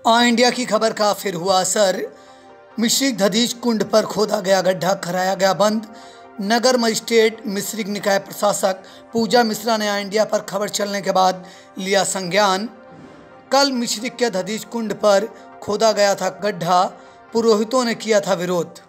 India की खबर का फिर हुआ असर। मिश्रिक दधीच कुंड पर खोदा गया गड्ढा कराया गया बंद। नगर मजिस्ट्रेट मिश्रिक निकाय प्रशासक पूजा मिश्रा ने इंडिया पर खबर चलने के बाद लिया संज्ञान। कल मिश्रिक के दधीच कुंड पर खोदा गया था गड्ढा, पुरोहितों ने किया था विरोध।